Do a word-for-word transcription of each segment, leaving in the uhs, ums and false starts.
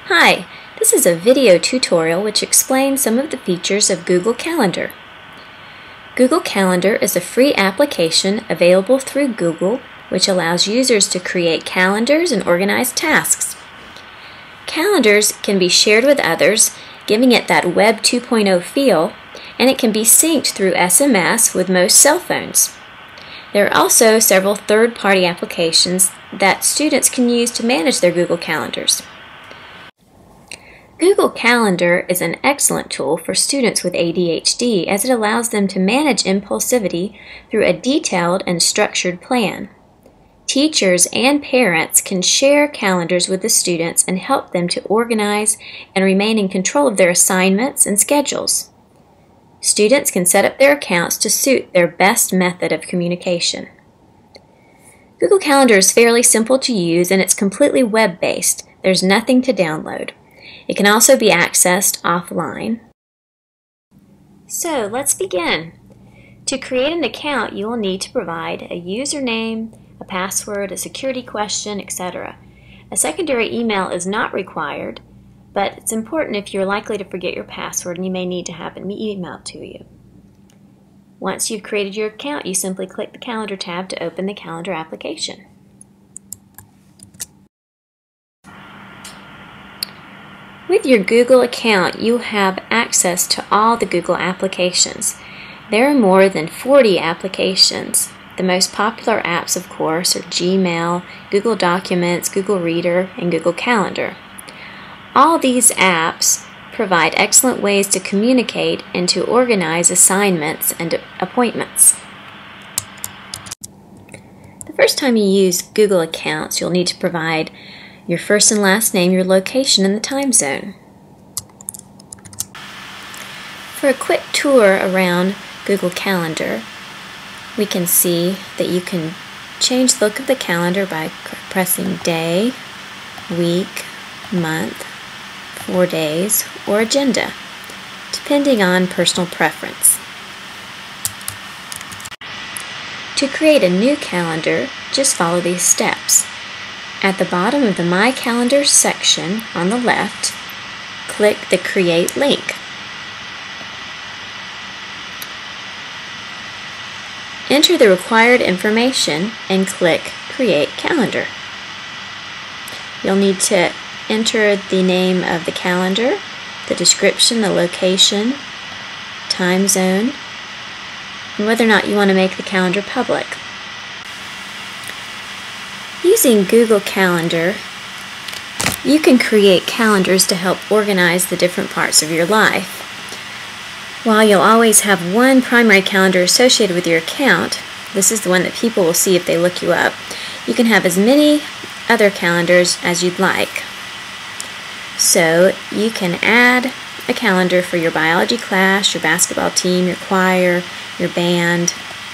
Hi, this is a video tutorial which explains some of the features of Google Calendar. Google Calendar is a free application available through Google which allows users to create calendars and organize tasks. Calendars can be shared with others, giving it that Web two point oh feel, and it can be synced through S M S with most cell phones. There are also several third-party applications that students can use to manage their Google Calendars. Google Calendar is an excellent tool for students with A D H D as it allows them to manage impulsivity through a detailed and structured plan. Teachers and parents can share calendars with the students and help them to organize and remain in control of their assignments and schedules. Students can set up their accounts to suit their best method of communication. Google Calendar is fairly simple to use and it's completely web-based. There's nothing to download. It can also be accessed offline. So let's begin. To create an account, you will need to provide a username, a password, a security question, et cetera. A secondary email is not required, but it's important if you're likely to forget your password and you may need to have it emailed to you. Once you've created your account, you simply click the Calendar tab to open the Calendar application. With your Google account, you have access to all the Google applications. There are more than forty applications. The most popular apps, of course, are Gmail, Google Documents, Google Reader, and Google Calendar. All these apps provide excellent ways to communicate and to organize assignments and appointments. The first time you use Google accounts, you'll need to provide your first and last name, your location, and the time zone. For a quick tour around Google Calendar, we can see that you can change the look of the calendar by pressing day, week, month, four days, or agenda, depending on personal preference. To create a new calendar, just follow these steps. At the bottom of the My Calendar section on the left, click the Create link. Enter the required information and click Create Calendar. You'll need to enter the name of the calendar, the description, the location, time zone, and whether or not you want to make the calendar public. Using Google Calendar, you can create calendars to help organize the different parts of your life. While you'll always have one primary calendar associated with your account, this is the one that people will see if they look you up, you can have as many other calendars as you'd like. So you can add a calendar for your biology class, your basketball team, your choir, your band,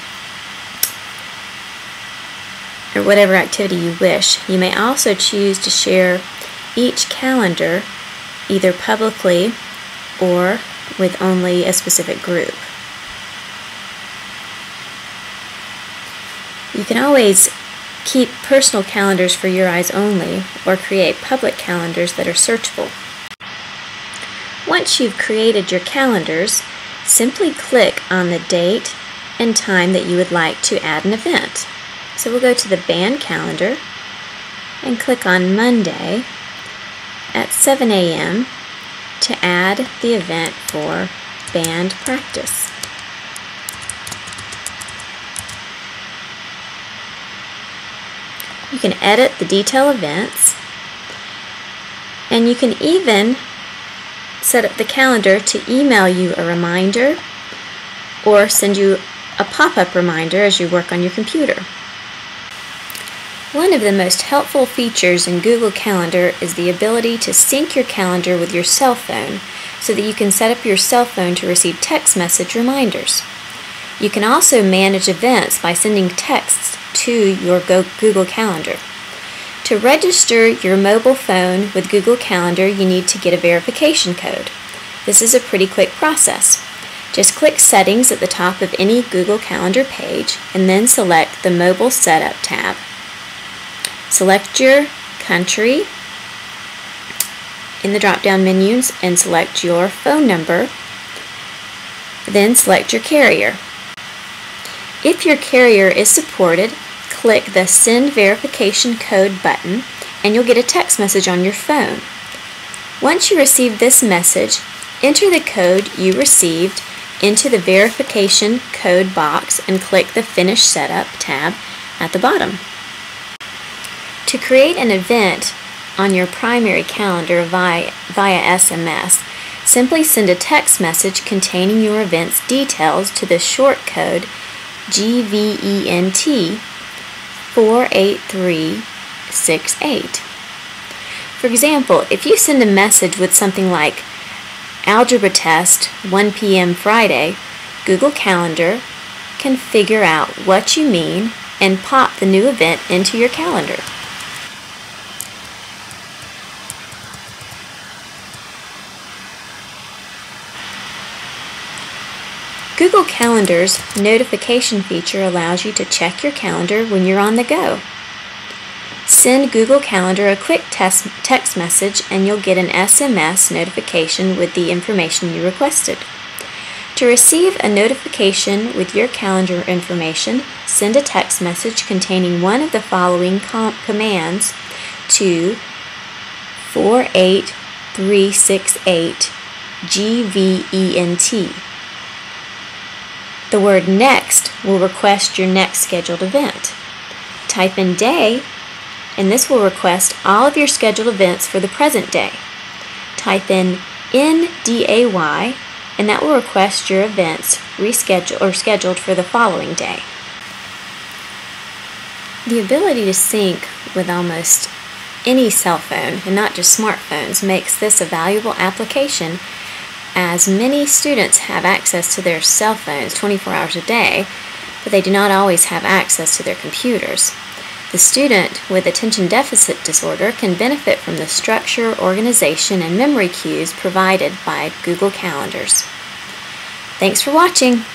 or whatever activity you wish. You may also choose to share each calendar either publicly or with only a specific group. You can always keep personal calendars for your eyes only or create public calendars that are searchable. Once you've created your calendars, simply click on the date and time that you would like to add an event. So we'll go to the band calendar and click on Monday at seven A M to add the event for band practice. You can edit the detail events, and you can even set up the calendar to email you a reminder or send you a pop-up reminder as you work on your computer. One of the most helpful features in Google Calendar is the ability to sync your calendar with your cell phone so that you can set up your cell phone to receive text message reminders. You can also manage events by sending texts to your Google Calendar. To register your mobile phone with Google Calendar, you need to get a verification code. This is a pretty quick process. Just click Settings at the top of any Google Calendar page and then select the Mobile Setup tab. Select your country in the drop-down menus and select your phone number. Then select your carrier. If your carrier is supported, click the Send Verification Code button and you'll get a text message on your phone. Once you receive this message, enter the code you received into the verification code box and click the Finish Setup tab at the bottom. To create an event on your primary calendar via, via S M S, simply send a text message containing your event's details to the short code G V E N T four eight three six eight. For example, if you send a message with something like Algebra Test one P M Friday, Google Calendar can figure out what you mean and pop the new event into your calendar. Google Calendar's notification feature allows you to check your calendar when you're on the go. Send Google Calendar a quick text, text message and you'll get an S M S notification with the information you requested. To receive a notification with your calendar information, send a text message containing one of the following com commands to four eight three six eight G V E N T. The word Next will request your next scheduled event. Type in Day, and this will request all of your scheduled events for the present day. Type in N D A Y, and that will request your events rescheduled or scheduled for the following day. The ability to sync with almost any cell phone, and not just smartphones, makes this a valuable application, as many students have access to their cell phones twenty-four hours a day, but they do not always have access to their computers. The student with attention deficit disorder can benefit from the structure, organization, and memory cues provided by Google Calendars. Thanks for watching.